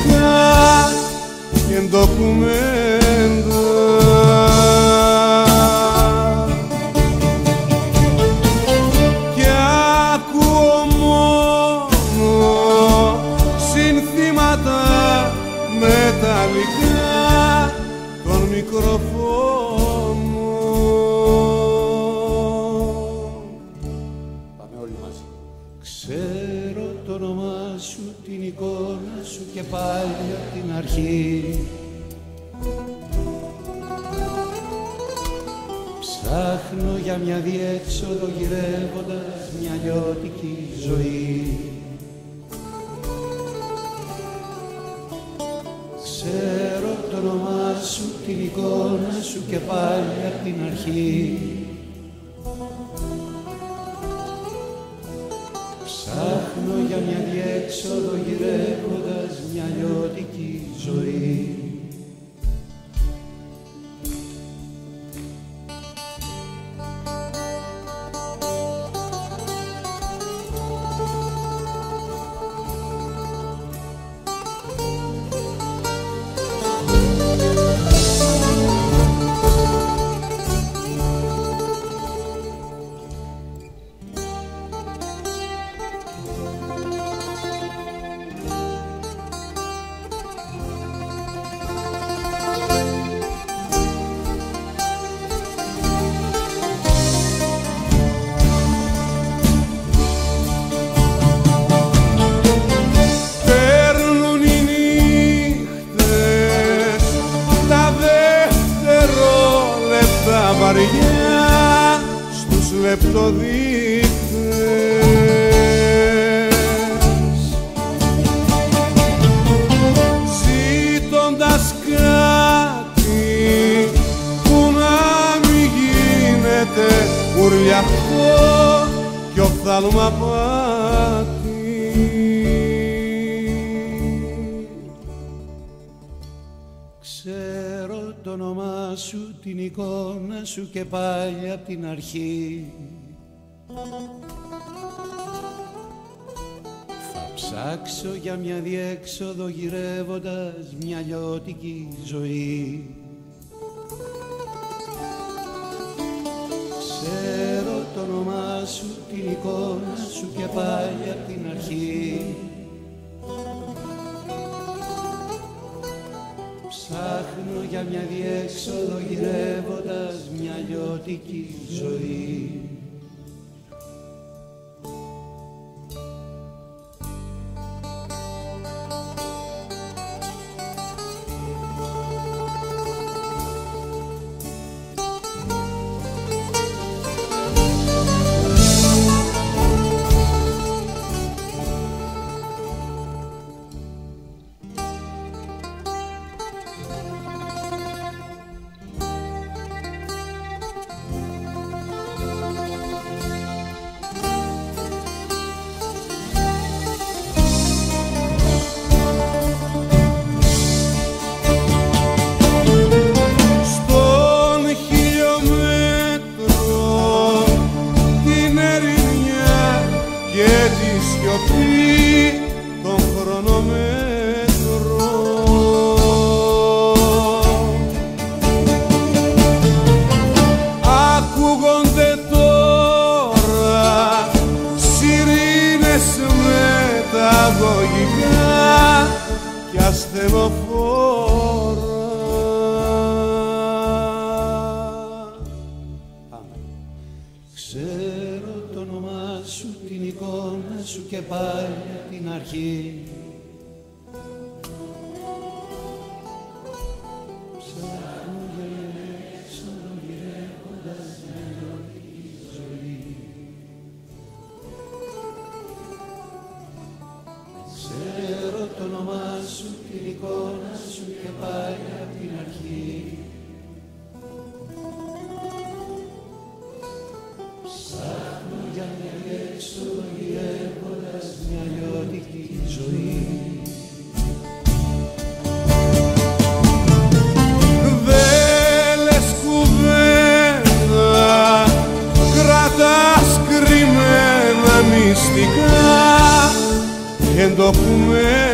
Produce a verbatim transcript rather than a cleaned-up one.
υλικά και ντοκουμέντα. Και ακούω μόνο συνθήματα μεταλλικά των μικροφώνων. Πάμε όλοι μαζί. Ξέρω το όνομά σου, την εικόνα σου και πάλι απ' την αρχή. Ψάχνω για μια διέξοδο γυρεύοντας μια λιώτικη ζωή. Ξέρω το όνομά σου, την εικόνα σου και πάλι απ' την αρχή. Ψάχνω για μια διέξοδο γυρεύοντας μια λιώτικη ζωή. Βαριά στους λεπτοδείκτες, ζήτοντας κάτι που να μην γίνεται ουρλιαχτό κι οφθάλμα πάτη. Ξέρω το όνομά σου, την εικόνα σου και πάλι απ' την αρχή. Θα ψάξω για μια διέξοδο γυρεύοντας μια λιώτικη ζωή. Ξέρω το όνομά σου, την εικόνα σου και πάλι απ' την αρχή. Ψάχνω για μια διέξοδο γυρεύοντας μια λιώτικη ζωή. Των χρονομέτρων ακούγονται τώρα σιρήνες μεταγωγικά κι ασθενοφόρα. Ξέρω το όνομά σου, την εικόνα σου και πάλι απ' την αρχή. Ψάχνω για μια έξοδο γυρεύοντας μια λιώτικη ζωή. Ξέρω το όνομά σου, την εικόνα σου και πάλι απ' την αρχή. Ψάχνω για μια έξοδο γυρεύοντας μια λιώτικη ζωή. Δεν λες κουβέντα, κρατάς κρυμμένα μυστικά και ντοκουμέντα.